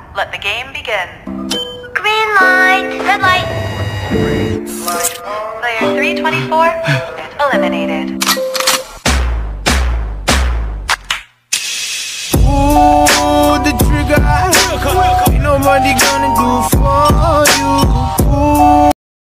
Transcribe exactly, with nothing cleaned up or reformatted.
let the game begin. Green light, red light. Player three twenty-four eliminated. Ooh, the trigger. Ain't nobody gonna do